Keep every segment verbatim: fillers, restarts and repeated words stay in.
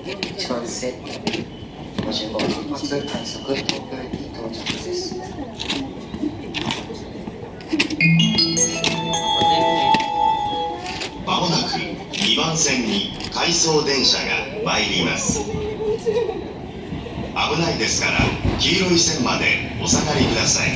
いちばん線ごじゅうごふん発快速東京駅到着です。 まもなくにばん線に回送電車が参ります。危ないですから黄色い線までお下がりください。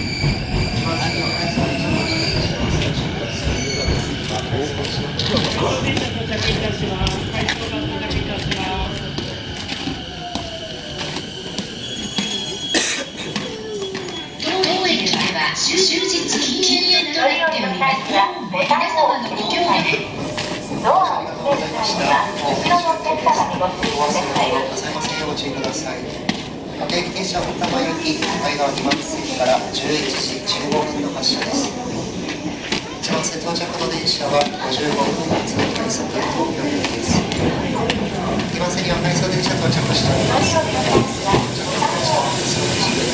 終日緊急にとなっております。皆様のご協力でドアを閉める際には後ろのお客様にご注意ください。 ございませんようご注意ください。各駅停車おたま行き向かい側にばん線からじゅういちじじゅうごふんの発車です。いちばん線到着の電車はごじゅうごふん発快速東京行きです。にばん線には回送電車到着しております。到着電車は回送電車です。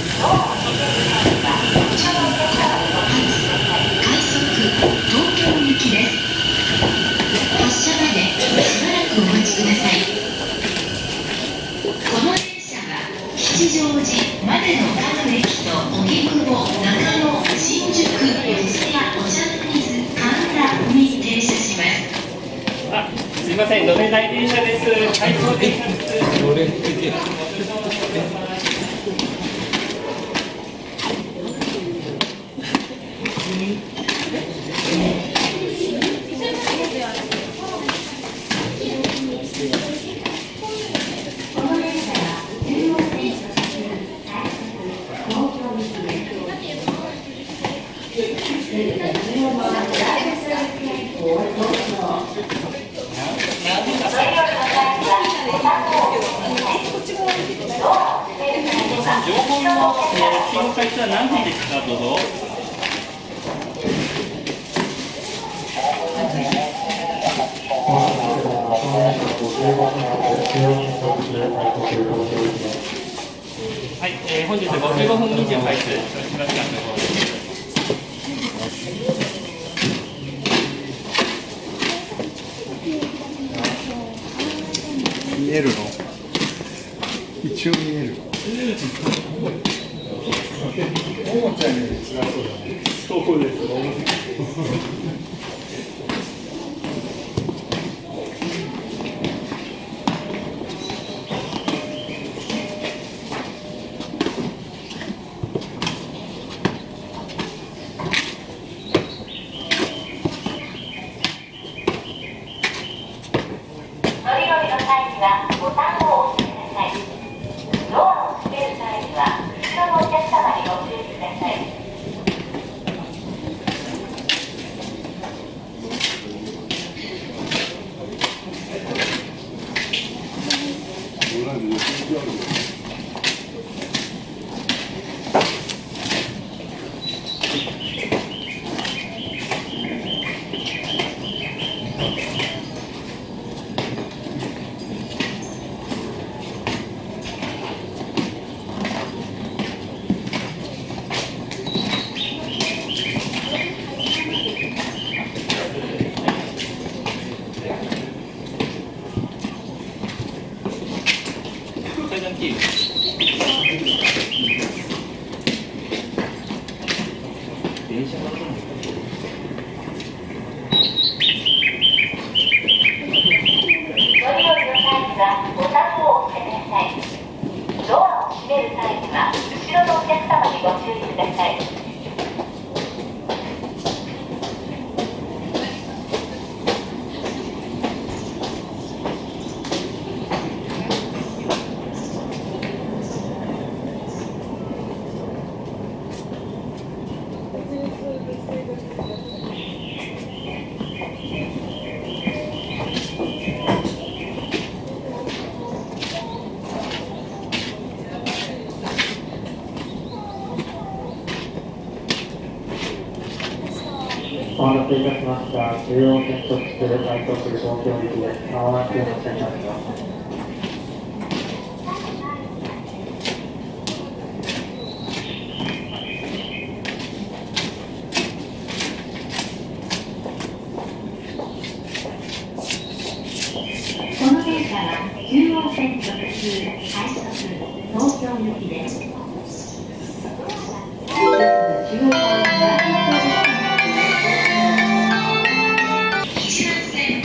発車までしばらくお待ちください。この電車は吉祥寺までの各駅と荻窪、中野、新宿、四谷、お茶の水、神田に停車します。 あ、すみません、乗れない電車です。回送電車です。乗れない電車。情報の信号開始は何時ですか、どうぞ。はい、えー、本日ごじゅうごふんにじゅうはいつ、しばらくの方です。 見えるの？一応見える。思っちゃうより辛そうだね。 そうですね。 ボタンを押してください。ドアを閉める際には後ろのお客様にご注意ください。電車が来るんですか？ 乗り降りの際にはボタンを押してください。ドアを閉める際には後ろのお客様にご注意ください。 お待たせいたしました。中央線直通快速東京行きです。まもなく発車いたします。 この電車は中央線直通快速東京行きです。中央線西南線